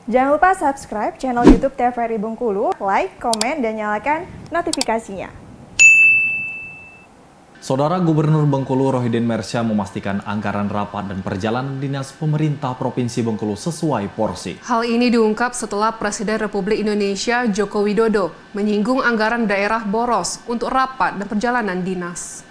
Jangan lupa subscribe channel YouTube TVRI Bengkulu, like, komen, dan nyalakan notifikasinya. Saudara Gubernur Bengkulu Rohidin Mersyah memastikan anggaran rapat dan perjalanan dinas pemerintah Provinsi Bengkulu sesuai porsi. Hal ini diungkap setelah Presiden Republik Indonesia Joko Widodo menyinggung anggaran daerah boros untuk rapat dan perjalanan dinas.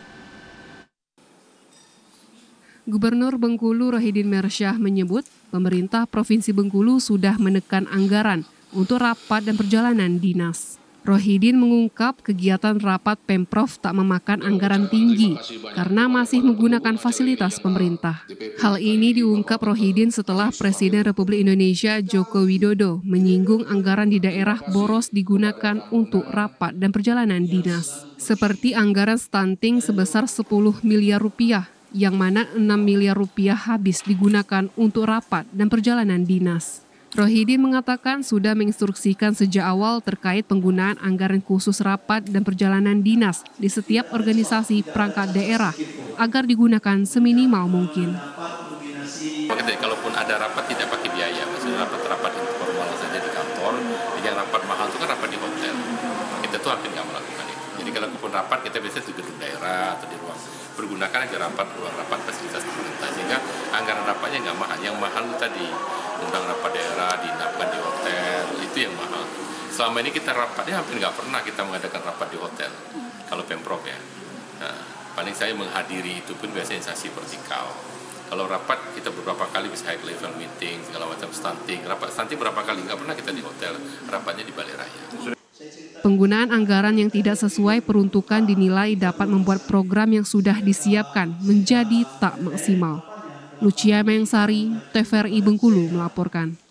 Gubernur Bengkulu Rohidin Mersyah menyebut pemerintah Provinsi Bengkulu sudah menekan anggaran untuk rapat dan perjalanan dinas. Rohidin mengungkap kegiatan rapat Pemprov tak memakan anggaran tinggi karena masih menggunakan fasilitas pemerintah. Hal ini diungkap Rohidin setelah Presiden Republik Indonesia Joko Widodo menyinggung anggaran di daerah boros digunakan untuk rapat dan perjalanan dinas. Seperti anggaran stunting sebesar 10 miliar rupiah, yang mana 6 miliar rupiah habis digunakan untuk rapat dan perjalanan dinas. Rohidin mengatakan sudah menginstruksikan sejak awal terkait penggunaan anggaran khusus rapat dan perjalanan dinas di setiap organisasi perangkat daerah agar digunakan seminimal mungkin. Kalaupun ada rapat tidak pakai biaya, maksudnya rapat informal saja di kantor, yang rapat mahal itu kan rapat di hotel. Kita tuh hampir nggak melakukan itu. Jadi kalaupun rapat kita biasanya di gedung daerah atau di ruang, pergunakan aja ruang rapat fasilitas pemerintah, sehingga anggaran rapatnya nggak mahal. Yang mahal itu tadi undang rapat daerah, diinapkan di hotel, itu yang mahal. Selama ini kita rapatnya hampir nggak pernah kita mengadakan rapat di hotel, kalau Pemprov ya. Nah, paling saya menghadiri itu pun biasanya instansi vertikal. Kalau rapat kita beberapa kali bisa high level meeting, segala macam stunting. Rapat stunting berapa kali, nggak pernah kita di hotel, rapatnya di Balai Raya. Penggunaan anggaran yang tidak sesuai peruntukan dinilai dapat membuat program yang sudah disiapkan menjadi tak maksimal. Lucia Mengsari, TVRI Bengkulu melaporkan.